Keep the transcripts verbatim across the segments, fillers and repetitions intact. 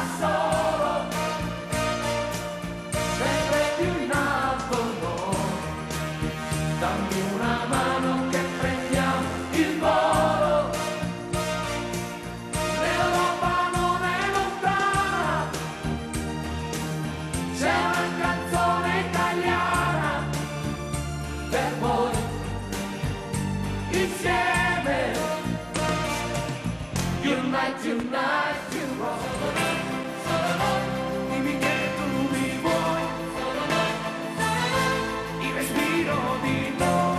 solo, sempre più in alto noi. Dammi una mano che prendiamo il volo. L'Europa non è lontana, c'è una canzone italiana per voi. Insieme, unite, unite, unite. Dimmi che tu mi vuoi, il respiro di noi.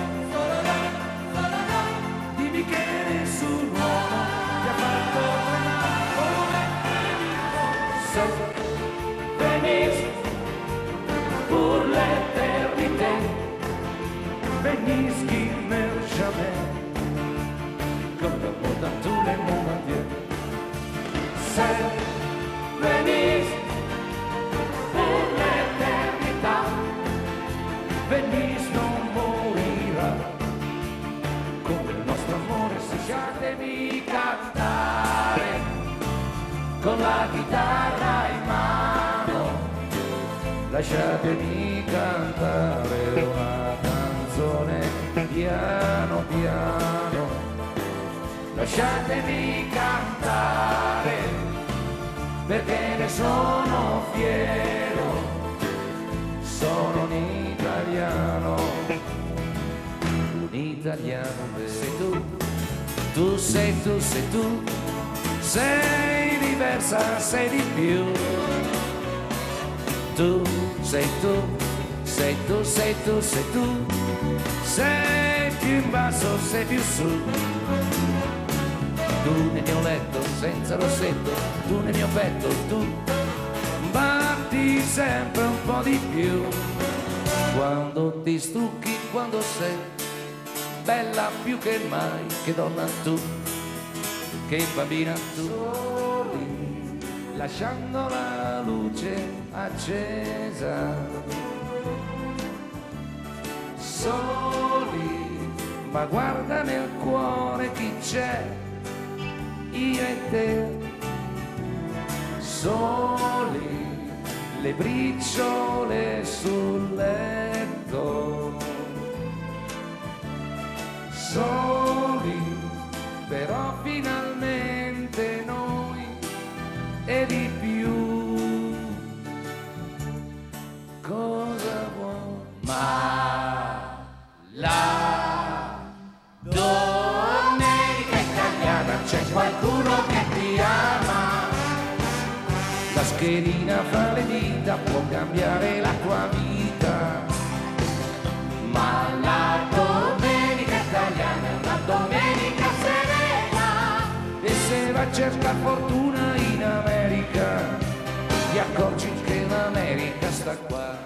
Dimmi che nessun uomo ti ha fatto tremare come se venisse pour l'éternité, venisse qui meurt jamais, comme le monde dans tous les mondes entiers. Se venisse pour l'éternità, venisse non morirà, come il nostro amore. Lasciatemi cantare con la chitarra in mano, lasciatemi cantare una canzone piano piano, lasciatemi cantare perché ne sono fiero, sono un italiano, un italiano. Sei tu, tu sei tu, sei tu, sei diversa, sei di più. Tu sei tu, sei tu, sei tu, sei tu, sei più in basso, sei più su. Tu nel mio letto senza rossetto, tu nel mio petto, tu batti sempre un po' di più. Quando ti stucchi, quando sei bella più che mai, che donna tu, che bambina tu. Soli, lasciando la luce accesa, soli, ma guarda nel cuore chi c'è, io e te. Soli, le briciole sul letto, soli, però finalmente noi e di più. Cosa vuoi? Ma la domenica italiana c'è qualcuno che ti ama. La schedina fra le dita può cambiare la tua vita. Ma la domenica italiana è una domenica serena. E se vai a cercare fortuna in America, ti accorgi che l'America sta qua.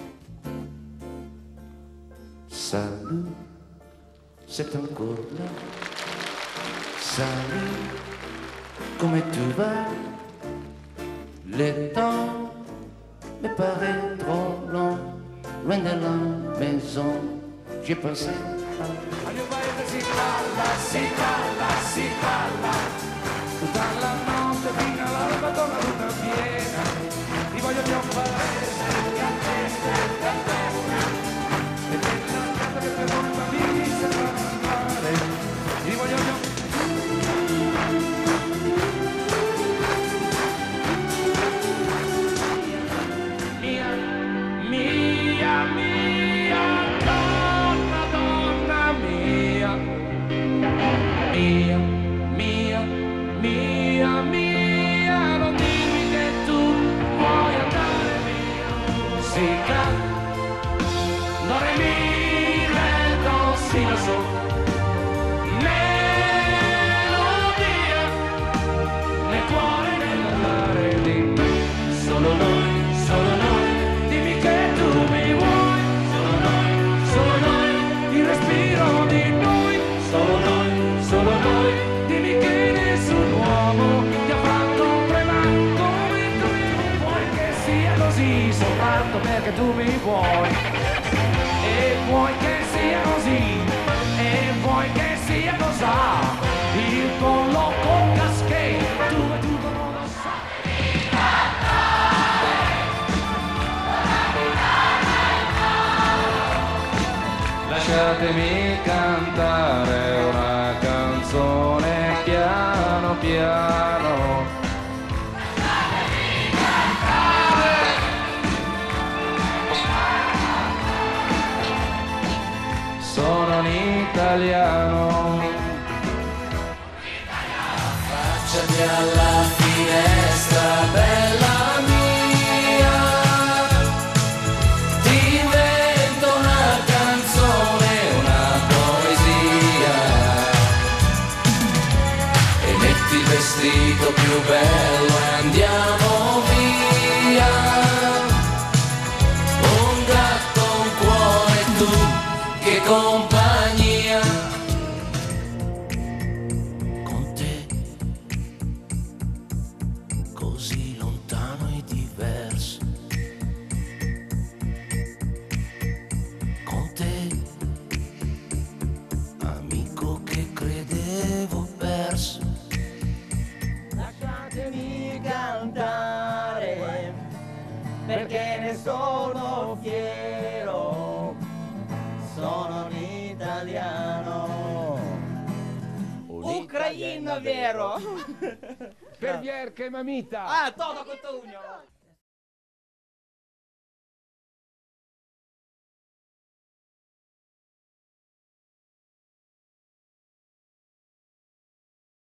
Salut, c'est encore là. Salut, come tu vas? Le temps me paraît trop long, loin de la maison, j'ai pensé. Al mio paese si balla, si balla, si balla, tutta la notte fino all'alba con la luna piena. Ti voglio più paese, canteste, canteste, e nella casa che per noi bambini sembra male. Ti voglio più. Mia, mia, donna, donna mia, mia, mia, mia, mia, non dimmi che tu vuoi andare via. Sica, do re mi, re, do, si, lo so, melodia, nel cuore, nell'andare di solo noi, solo noi. Solo noi, solo noi, dimmi che nessun uomo ti ha fatto tremare come tu. Vuoi che sia così soltanto perché tu mi vuoi. E vuoi che sia così, e vuoi che sia così. Il collo con casché, tu e tu non lo sai. Lasciatemi cantare una canzone piano piano. Lasciatemi cantare. Sono un italiano. Affacciati alla finestra, bella mia, ti invento una canzone, una poesia, e metti il vestito più bello e andiamo via. Un gatto, un cuore, tu, che compagnia. Così lontano e diverso, con te, amico che credevo perso. Lasciatemi cantare, perché ne sono fiero, sono un italiano. Ucraino vero. Per Vierche Mamita. Ah, todo con Tugno.